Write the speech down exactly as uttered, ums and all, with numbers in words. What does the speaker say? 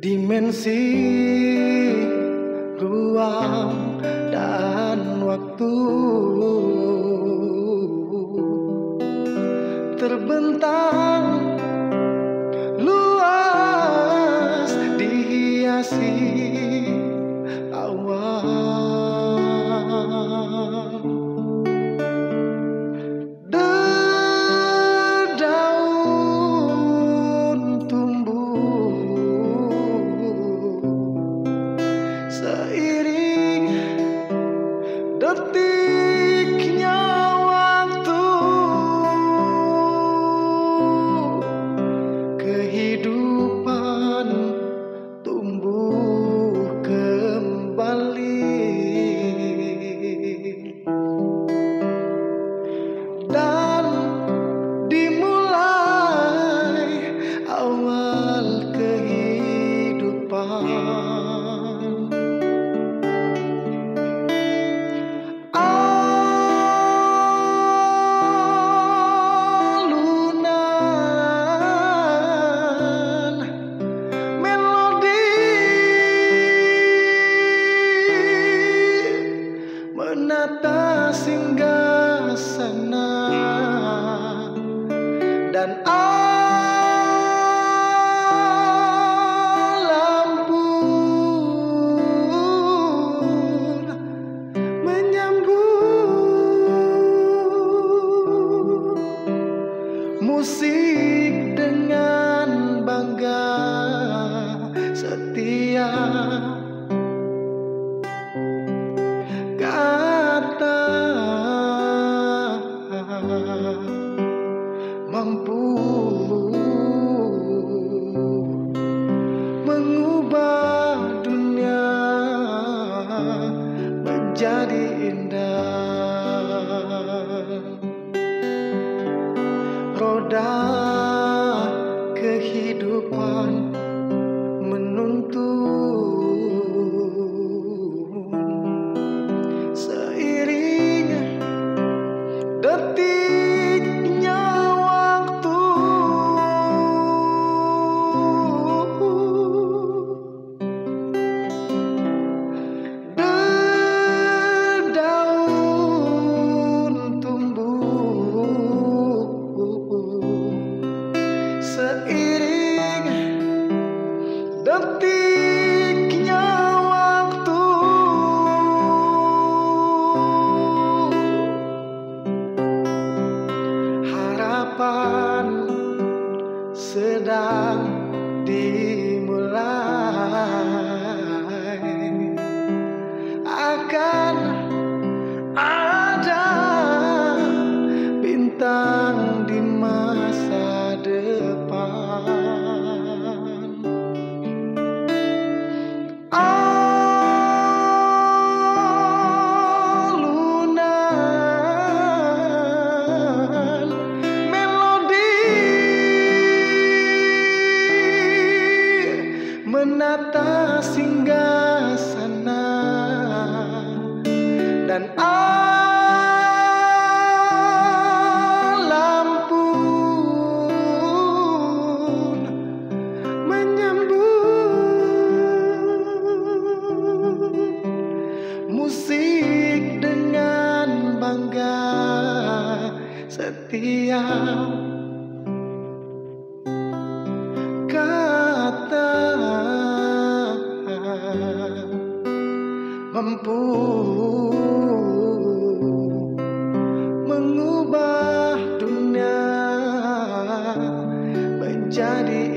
dimensi ruang dan waktu terbentang luas dihiasi awan. Dedaun tumbuh seiring detiknya waktu, kehidupan tumbuh kembali dan dimulai awal kehidupan. Menata singgasana dan alam pun menyambut musik dengan bangga setia. Kata mampu mengubah dunia menjadi indah. Roda kehidupan menuntun detiknya waktu, dedaun tumbuh seiring detiknya waktu, harapan sedang dimulai, akan ada bintang di masa depan. Menata singgasana dan alam pun menyambut musik dengan bangga setia. Kata mampu mengubah dunia menjadi